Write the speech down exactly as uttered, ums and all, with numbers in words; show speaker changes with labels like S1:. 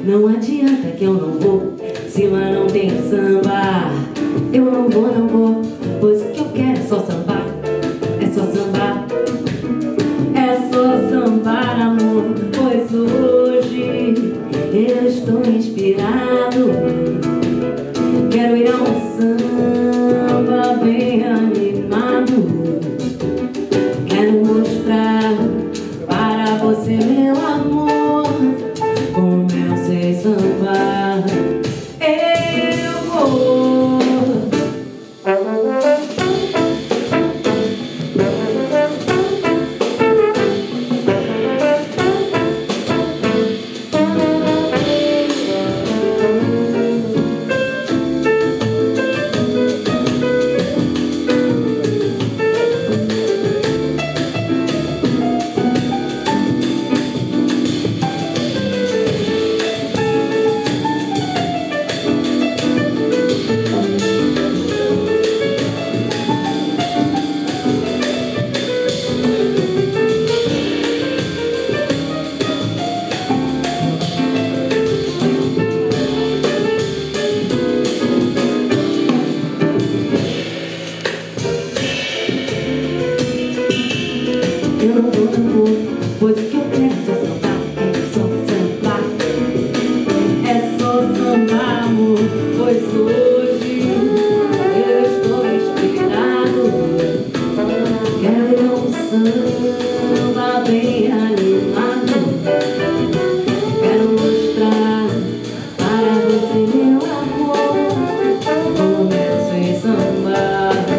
S1: Não adianta que eu não vou, se lá não tem samba. Eu não vou, não vou, pois o que eu quero é só sambar. É só sambar, é só sambar, amor. Pois hoje eu estou inspirado. Quero ir a um samba bem animado. Quero mostrar para você, meu amor, como eu sei sambar. Eu vou. Eu não vou, não vou, pois o que eu quero é só sambar. É só sambar, é só sambar, amor. Pois hoje eu estou inspirado. Quero ir a um samba bem animado. Quero mostrar para você, meu amor, como eu sei sambar.